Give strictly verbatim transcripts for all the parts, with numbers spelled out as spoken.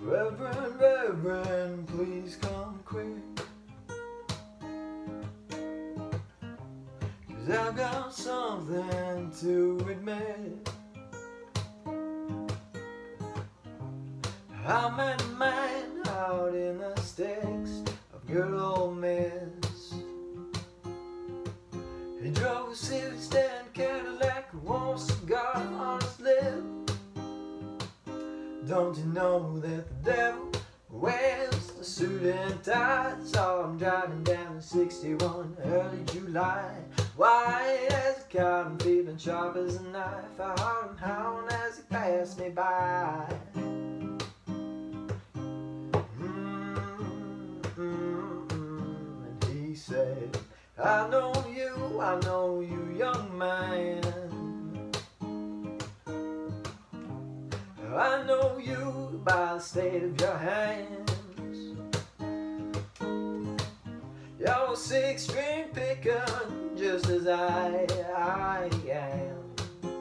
Reverend, Reverend, please come quick, 'cause I've got something to admit. I met a man out in the sticks of good old Miss. He drove a Civic stand Cadillac, a warm cigar on his lip. Don't you know that the devil wears the suit and tie? Saw him driving down the sixty-one early July, white as a cotton, feeling sharp as a knife. I heard him hound as he passed me by. He said, I know you, I know you, young man. I know you by the state of your hands. You're a six-string picker, just as I, I am.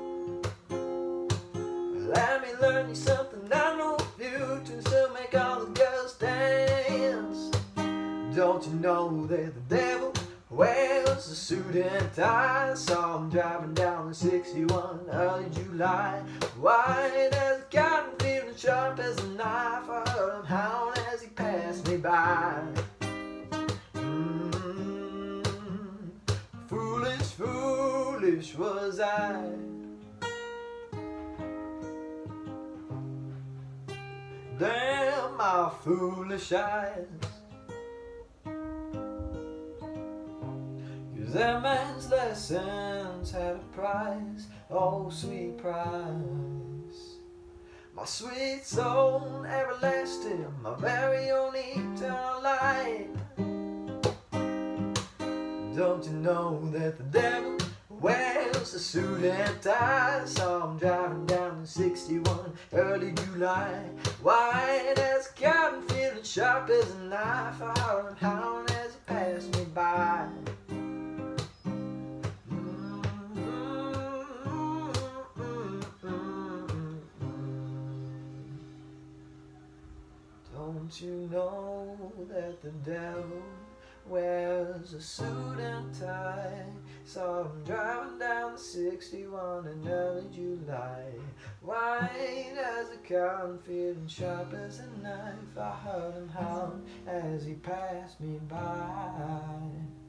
Let me learn you something I know you to still make all the girls dance. Don't you know that the devil wears a suit and tie? Saw him driving down the sixty-one early July, white as a cotton, feeling sharp as a knife. I heard him hound as he passed me by. Mm-hmm. Foolish, foolish was I. Damn my foolish eyes. That man's lessons had a price, oh sweet price. My sweet soul everlasting, my very own eternal light. Don't you know that the devil wears a suit and tie? Saw him driving down the sixty-one early July, white as a cotton, feeling sharp as a knife. I heard him hound as he passed me by. Don't you know that the devil wears a suit and tie? Saw him driving down the sixty-one in early July, white as a cotton, feeling sharp as a knife. I heard him hound as he passed me by.